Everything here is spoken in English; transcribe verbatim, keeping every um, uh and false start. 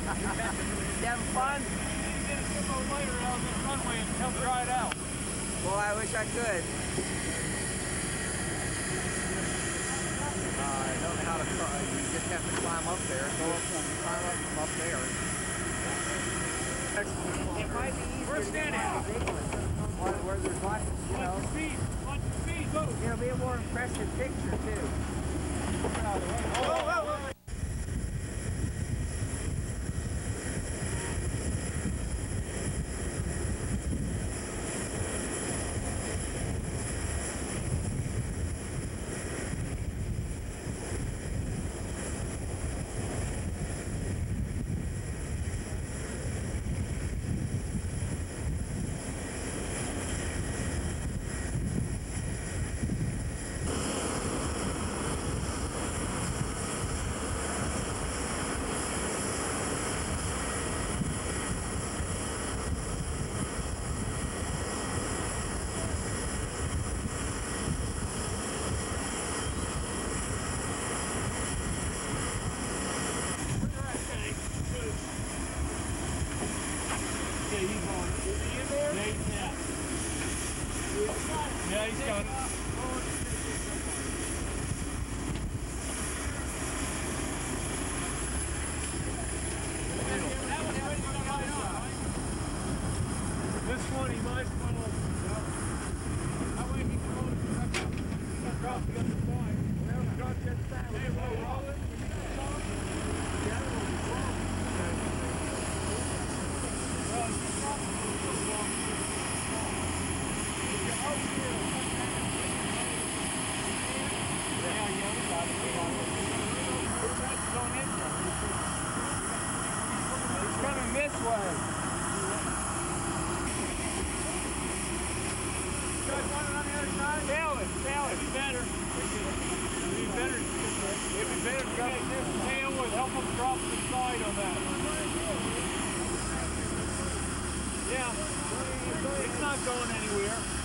having fun? You get a little later out on this runway and help dry it out. Well, I wish I could. Uh, I don't know how to try. You just have to climb up there. Go up and climb up from up there. It might be easier. We're standing. Where, where there's lots of, you know. Watch your feet. Watch your feet. Go. It'll be a more impressive picture, too. Oh, oh, oh. Yeah, he's on. Is he in there? Yeah, he's, yeah. Yeah, he's got it. This one, he might funnel. That way he can hold it. Drop the other side. Well, drop the other side. Hey, we'll roll it. Yeah, we'll roll it. It's coming this way. Tail it, tail it. It'd be better. It'd be better. It'd be better to cut this tail would help them drop the side on that. Yeah. It's not going anywhere.